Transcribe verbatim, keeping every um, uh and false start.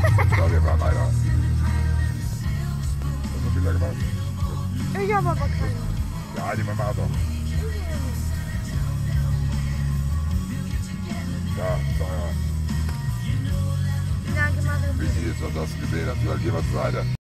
So, wir fahren weiter. Hast du Bilder gemacht? Ich habe aber keine. Ja, die Mama hat doch. Ja, so, ja. Danke, Mario. Wichtig ist, dass das gesehen hast, weil gehen wir zur Seite.